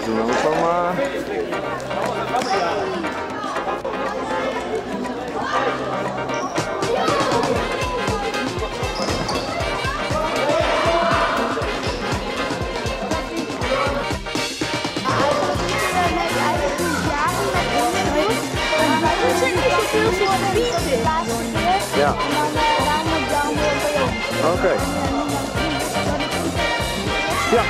best doen anders dan. Ja. Oké. Ja.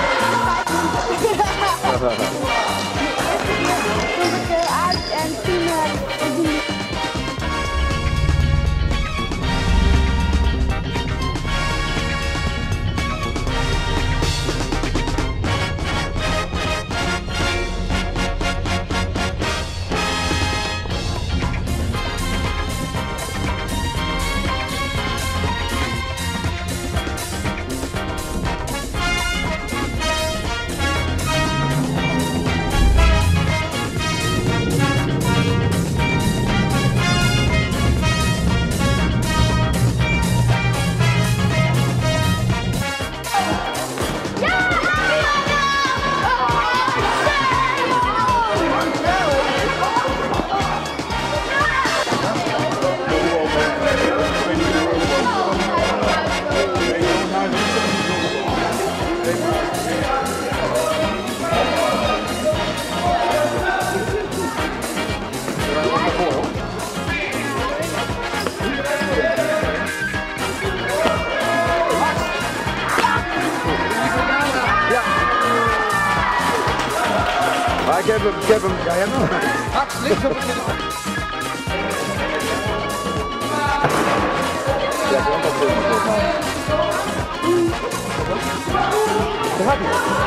Ik heb hem. Ja, jij nog. Max, links op het midden. Ja, dat is wel goed. Daar gaat hij.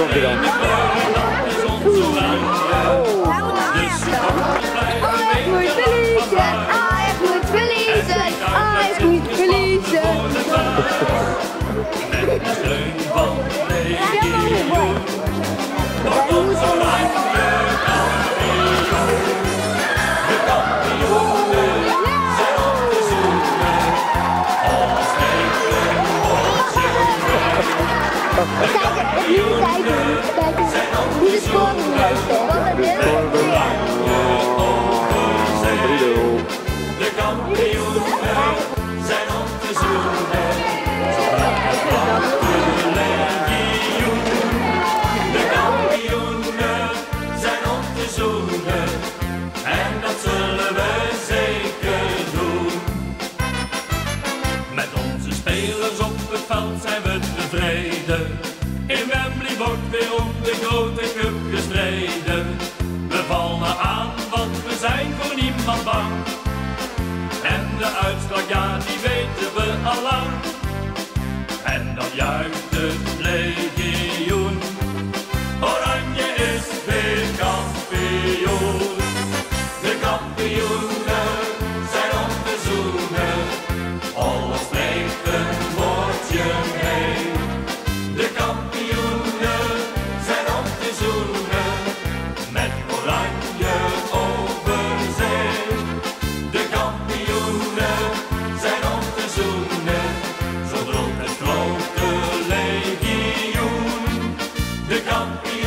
knopje dan. Ajax moet verliezen, Ajax moet verliezen, Ajax moet verliezen. Wie de score heeft. De kampioenen zijn om te zoenen. De kampioenen zijn om te zoenen. En dat zullen we zeker doen. Met onze spelers op het veld zijn we tevreden. In Wembley wordt weer om de grote cup gestreden. We vallen aan, want we zijn voor niemand bang. En de uitslag, ja, die weten we al lang. En dan juicht het legioen. Oranje is weer kampioen. De kampioenen zijn om te zoenen. Alles spreekt een woordje mee. De kampioenen zijn om te zoenen. Met oranje over zee. De kampioenen zijn om te zoenen. Zo roept het grote legioen. De kampioenen.